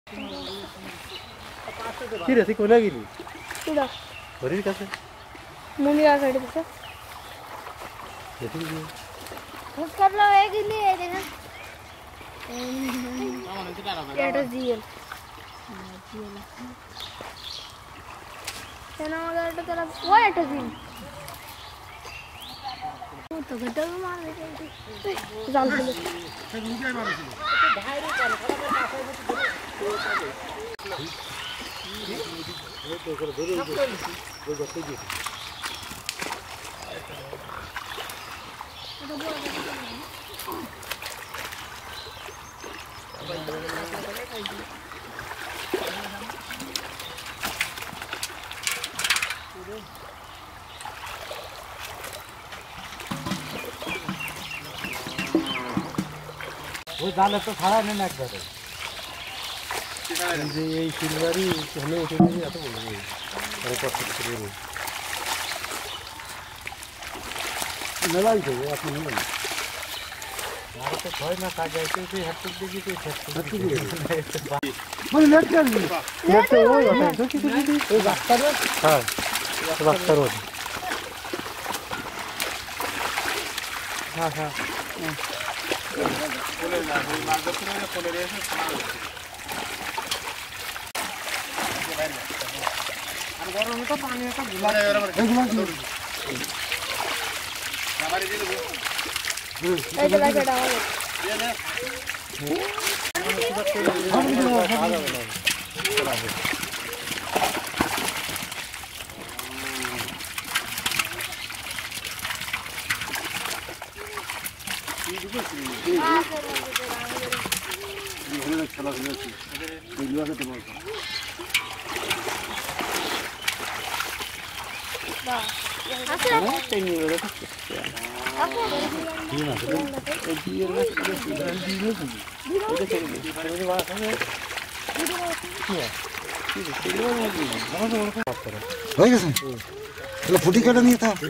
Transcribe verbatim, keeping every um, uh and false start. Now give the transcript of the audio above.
কি রে তুই কোনে গেলি? কুড়া হরির কাছে মমি আর গাড়ি দিছে দেখি কি उसका ब्लॉग है कि नहीं है देखा এটা জিএল জিএল কেন আমাদের এটা তেরা ও এটা জিএল তো গটা মার দে জাল দিলে সে গুনকে মারছিল বাইরে করে ও তো করে ধরে ওই গতে দি এটা বড় वो जाले तो खड़ा नहीं नाक करे ये ये सिलवारी हमें उठे नहीं आता बोल रही अरे पास करे वो लड़ाई तो आप नहीं बोल यार तो कोई ना का जाए तो हट तक देगी तो हट तक देगी बोल लेट कर ली लेट तो वो है तो कि वो रास्ता है हां रास्ता रोड हां हां बोले ना कोई मार दे पूरे बोले रे से सुना और गरम में तो पानी का गुला रे बराबर गुला हमारे दे दो ए चला के डाल ये ले चला फुटी काटा नहीं था